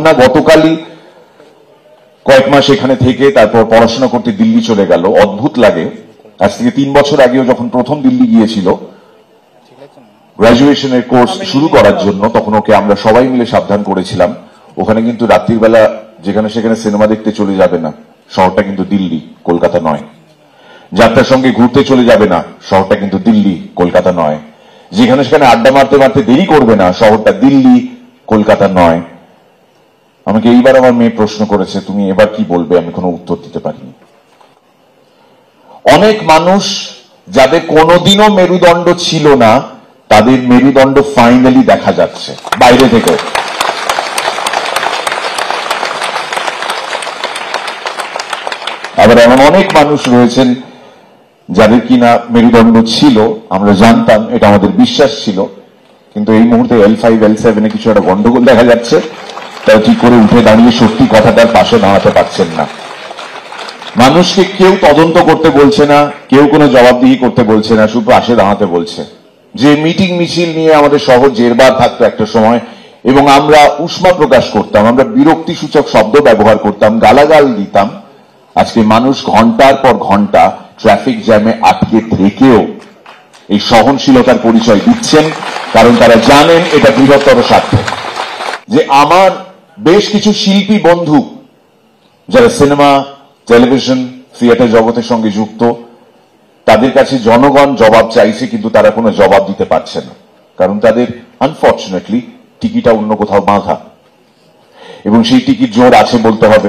কন্যা গতকালই কয়েক মাস এখানে থেকে তারপর পড়াশোনা করতে দিল্লি চলে গেল। অদ্ভুত লাগে, আজ থেকে 3 বছর আগেও যখন প্রথম দিল্লি গিয়েছিল গ্রাজুয়েশনের কোর্স শুরু করার জন্য, তখন ওকে আমরা সবাই মিলে সাবধান করেছিলাম ওখানে কিন্তু রাত্রির বেলা যেখানে সেখানে সিনেমা দেখতে চলে যাবে না, শহরটা কিন্তু দিল্লি, কলকাতা নয়। যাত্রার সঙ্গে ঘুরতে চলে যাবে না, শহরটা কিন্তু দিল্লি, কলকাতা নয়। যেখানে সেখানে আড্ডা মারতে মারতে দেরি করবে না, শহরটা দিল্লি, কলকাতা নয়। আমাকে এইবার আমার মেয়ে প্রশ্ন করেছে, তুমি এবার কি বলবে? আমি কোনো উত্তর দিতে পারিনি। অনেক মানুষ যাদের কোনোদিনও মেরুদণ্ড ছিল না, তাদের মেরুদণ্ড ফাইনালি দেখা যাচ্ছে বাইরে থেকে। আবার এমন অনেক মানুষ রয়েছেন যাদের কিনা মেরুদণ্ড ছিল, আমরা জানতাম, এটা আমাদের বিশ্বাস ছিল, কিন্তু এই মুহূর্তে L5 L7 এ কিছু একটা গন্ডগোল দেখা যাচ্ছে, তারা ঠিক করে উঠে দাঁড়িয়ে সত্যি কথাটার পাশে দাঁড়াতে পারছেন না। মানুষকে কেউ তদন্ত করতে বলছে না, কেউ কোনো জবাবদিহি করতে বলছে না, শুধু পাশে দাঁড়াতে বলছে। যে মিটিং মিছিল নিয়ে আমাদের শহর জেরবার থাকতো একটা সময়, এবং আমরা উষ্মা প্রকাশ করতাম, আমরা বিরক্তিসূচক শব্দ ব্যবহার করতাম, গালাগাল দিতাম, আজকে মানুষ ঘন্টার পর ঘন্টা ট্রাফিক জ্যামে আটকে থেকেও এই সহনশীলতার পরিচয় দিচ্ছেন, কারণ তারা জানেন এটা বৃহত্তর স্বার্থে। যে আমার বেশ কিছু শিল্পী বন্ধু যারা সিনেমা, টেলিভিশন, থিয়েটার জগতের সঙ্গে যুক্ত, তাদের কাছে জনগণ জবাব চাইছে, কিন্তু তারা কোনো জবাব দিতে পারছে না, কারণ তাদের আনফর্চুনেটলি টিকিটটা অন্য কোথাও বাঁধা, এবং সেই টিকিট জোর আছে বলতে হবে।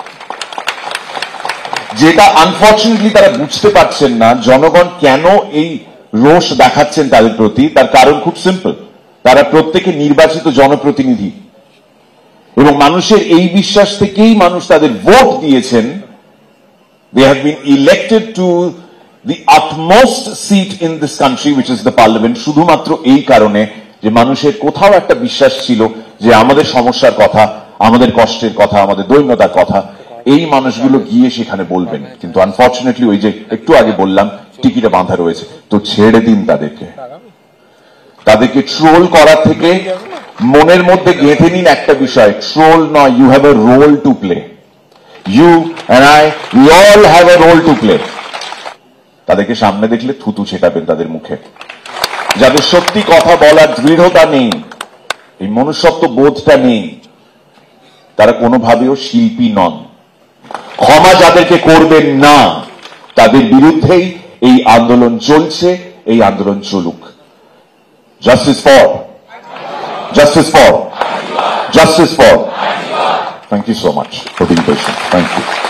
যেটা আনফর্চুনেটলি তারা বুঝতে পারছেন না, জনগণ কেন এই রোষ দেখাচ্ছেন তাদের প্রতি, তার কারণ খুব সিম্পল। তারা প্রত্যেকে নির্বাচিত জনপ্রতিনিধি, এবং মানুষের এই বিশ্বাস থেকেই মানুষ তাদের ভোট দিয়েছেন। They have been elected to the utmost seat in this country, which is the parliament, শুধুমাত্র এই কারণে যে মানুষের কোথাও একটা বিশ্বাস ছিল যে আমাদের সমস্যার কথা, আমাদের কষ্টের কথা, আমাদের দৈন্যতার কথা এই মানুষগুলো গিয়ে সেখানে বলবেন। কিন্তু আনফর্চুনেটলি ওই যে একটু আগে বললাম টিকিটে বাঁধা রয়েছে, তো ছেড়ে দিন তাদেরকে। তাদেরকে ট্রোল করার থেকে মনের মধ্যে গেঁথে নিন একটা বিষয়, ট্রোল নয়, you have a role to play. You and I, we all have a role to play. তাদেরকে সামনে দেখলে থুতু ছেটাবেন তাদের মুখে। যাদের সত্যি কথা বলার দৃঢ়তা নেই, এই মনুষ্যত্ব বোধটা নেই, তারা কোনোভাবেও শিল্পী নন। ক্ষমা যাদেরকে করবেন না, তাদের বিরুদ্ধেই এই আন্দোলন চলছে, এই আন্দোলন চলুক। Justice for, justice for, justice for. Thank you so much for being patient. Thank you.